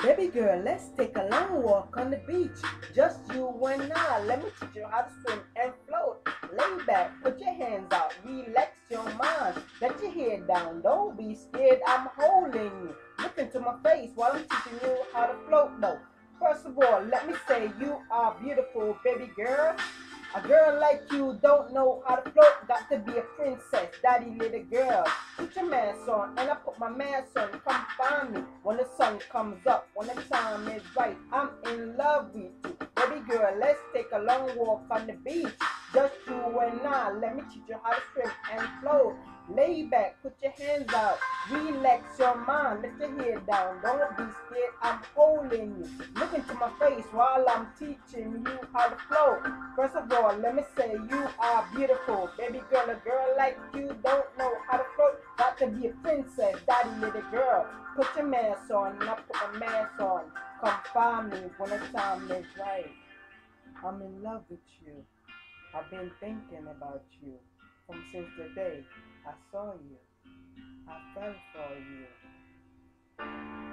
Baby girl, let's take a long walk on the beach. Just you and I. Let me teach you how to swim and float. Lay back, put your hands out, relax your mind. Let your head down, don't be scared. I'm holding you. Look into my face while I'm teaching you how to float though. First of all, let me say you are beautiful, baby girl. A girl like you don't know how to float, got to be a princess, daddy little girl. Put your mask on, and I put my mask on. Come find me when the sun comes up, when the time is right. I'm in love with you, baby girl. Let's take a long walk on the beach. Just you and I. Let me teach you how to swim and float. Lay back, put your hands out, relax your mind, let your head down. Don't be scared, I'm holding you. Look into my face while I'm teaching you how to float. First of all, let me say you are beautiful. Baby girl, a girl like you don't know how to float. Got to be a princess, daddy little girl. Put your mask on, and I put my mask on. Come find me when the time is right. I'm in love with you. I've been thinking about you from since the day I saw you. I fell for you.